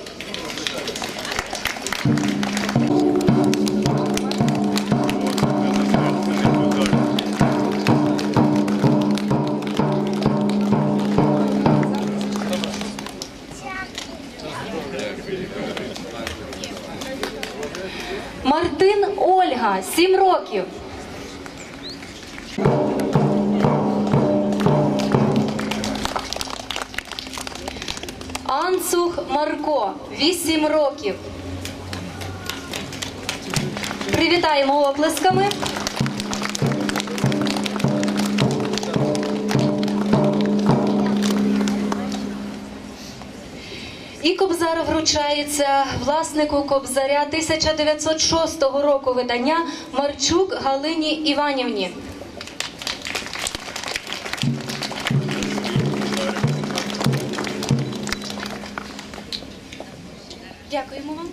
Мартин Ольга, 7 років. Анцух Марко, 8 років. Привітаємо оплесками. І кобзар вручається власнику кобзаря 1906 року видання Марчук Галині Іванівні. Дякуємо вам.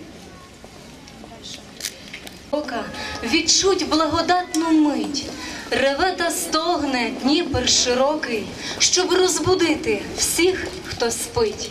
Ока, відчуть благодатну мить, реве та стогне Дніпр широкий, щоб розбудити всіх, хто спить.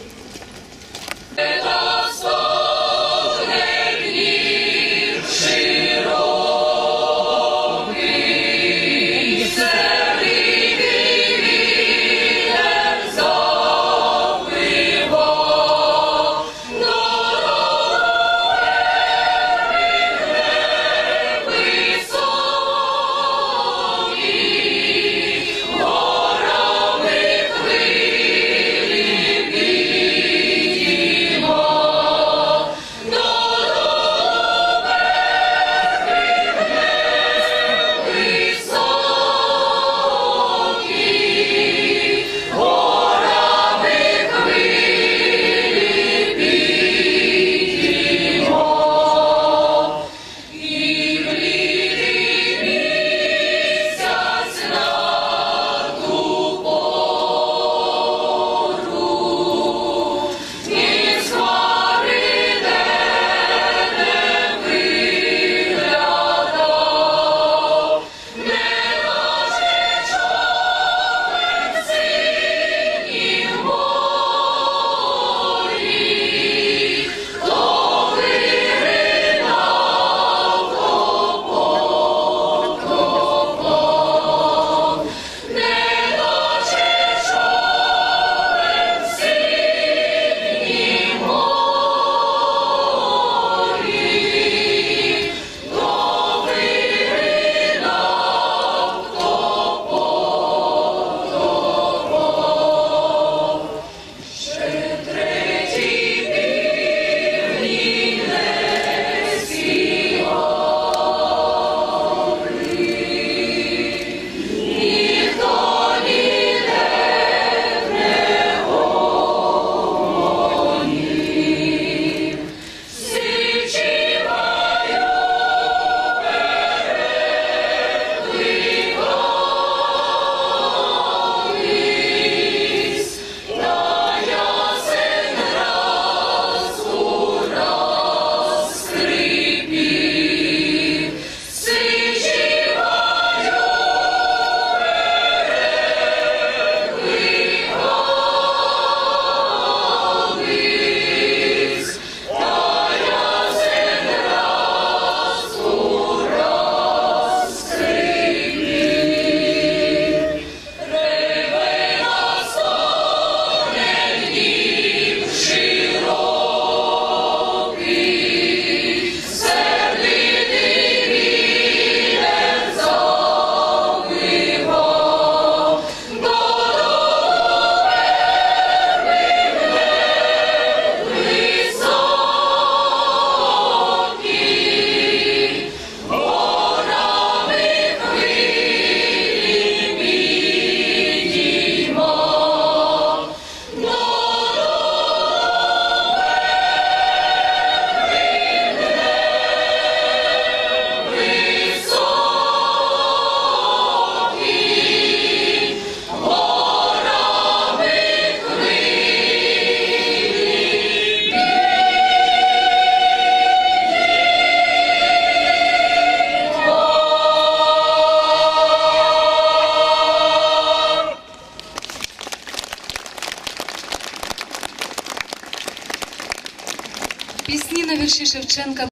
вірші Шевченка